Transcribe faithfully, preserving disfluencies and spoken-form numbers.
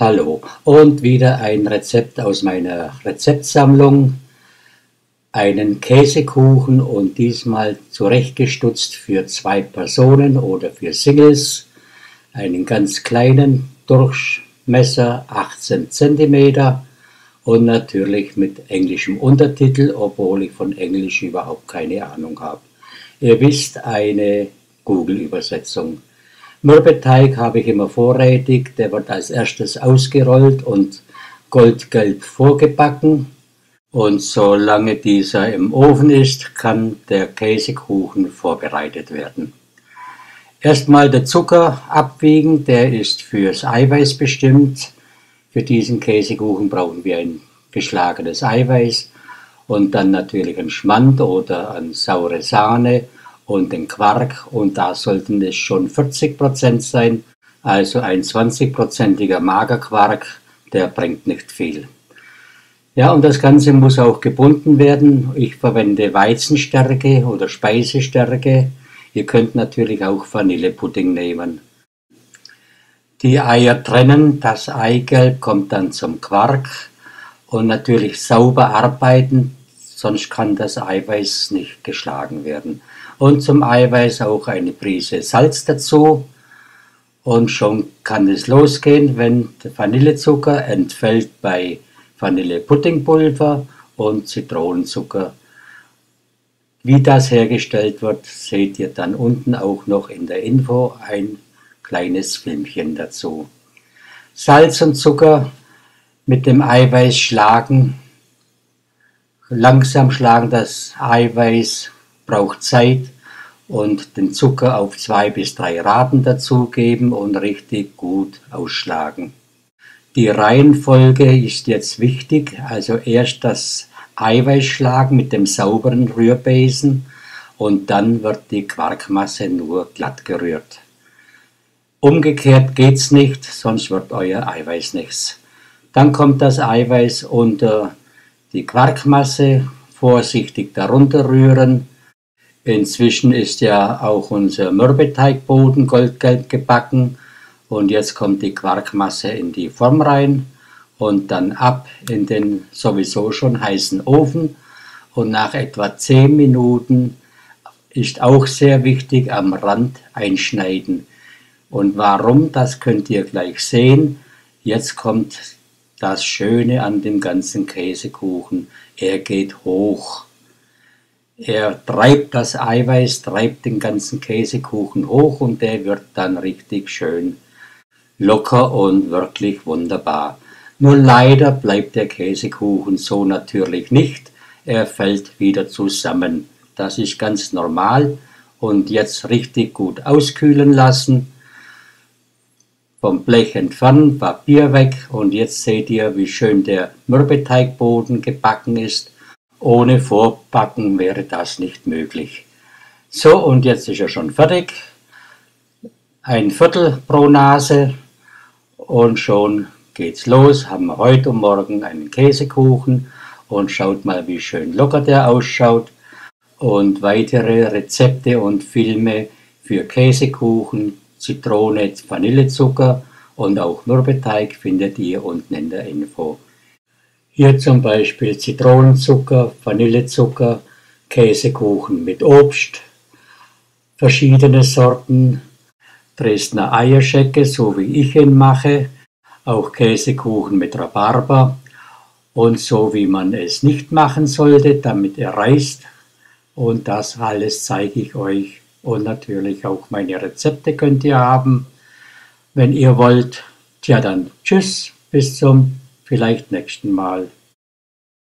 Hallo und wieder ein Rezept aus meiner Rezeptsammlung, einen Käsekuchen und diesmal zurechtgestutzt für zwei Personen oder für Singles, einen ganz kleinen Durchmesser, achtzehn Zentimeter und natürlich mit englischem Untertitel, obwohl ich von Englisch überhaupt keine Ahnung habe. Ihr wisst, eine Google-Übersetzung. Mürbeteig habe ich immer vorrätig, der wird als erstes ausgerollt und goldgelb vorgebacken. Und solange dieser im Ofen ist, kann der Käsekuchen vorbereitet werden. Erstmal der Zucker abwiegen, der ist fürs Eiweiß bestimmt. Für diesen Käsekuchen brauchen wir ein geschlagenes Eiweiß und dann natürlich ein Schmand oder eine saure Sahne und den Quark, und da sollten es schon vierzig Prozent sein, also ein zwanzig-prozentiger Magerquark, der bringt nicht viel. Ja, und das Ganze muss auch gebunden werden. Ich verwende Weizenstärke oder Speisestärke. Ihr könnt natürlich auch Vanillepudding nehmen. Die Eier trennen, das Eigelb kommt dann zum Quark und natürlich sauber arbeiten, sonst kann das Eiweiß nicht geschlagen werden. Und zum Eiweiß auch eine Prise Salz dazu. Und schon kann es losgehen, wenn der Vanillezucker entfällt bei Vanillepuddingpulver und Zitronenzucker. Wie das hergestellt wird, seht ihr dann unten auch noch in der Info ein kleines Filmchen dazu. Salz und Zucker mit dem Eiweiß schlagen. Langsam schlagen, das Eiweiß braucht Zeit, und den Zucker auf zwei bis drei Raten dazugeben und richtig gut ausschlagen. Die Reihenfolge ist jetzt wichtig, also erst das Eiweiß schlagen mit dem sauberen Rührbesen und dann wird die Quarkmasse nur glatt gerührt. Umgekehrt geht's nicht, sonst wird euer Eiweiß nichts. Dann kommt das Eiweiß unter die Quarkmasse, vorsichtig darunter rühren. Inzwischen ist ja auch unser Mürbeteigboden goldgelb gebacken und jetzt kommt die Quarkmasse in die Form rein und dann ab in den sowieso schon heißen Ofen, und nach etwa zehn Minuten ist auch sehr wichtig, am Rand einschneiden. Und warum, das könnt ihr gleich sehen. Jetzt kommt das Schöne an dem ganzen Käsekuchen, er geht hoch. Er treibt das Eiweiß, treibt den ganzen Käsekuchen hoch und der wird dann richtig schön locker und wirklich wunderbar. Nur leider bleibt der Käsekuchen so natürlich nicht, er fällt wieder zusammen. Das ist ganz normal, und jetzt richtig gut auskühlen lassen. Vom Blech entfernen, Papier weg, und jetzt seht ihr, wie schön der Mürbeteigboden gebacken ist. Ohne Vorbacken wäre das nicht möglich. So, und jetzt ist er schon fertig. Ein Viertel pro Nase und schon geht's los. Haben wir heute und morgen einen Käsekuchen, und schaut mal, wie schön locker der ausschaut. Und weitere Rezepte und Filme für Käsekuchen, Zitrone, Vanillezucker und auch Mürbeteig findet ihr unten in der Info. Hier zum Beispiel Zitronenzucker, Vanillezucker, Käsekuchen mit Obst, verschiedene Sorten, Dresdner Eierschecke, so wie ich ihn mache, auch Käsekuchen mit Rhabarber und so wie man es nicht machen sollte, damit er reißt. Und das alles zeige ich euch, und natürlich auch meine Rezepte könnt ihr haben, wenn ihr wollt. Tja, dann tschüss, bis zum vielleicht nächsten Mal.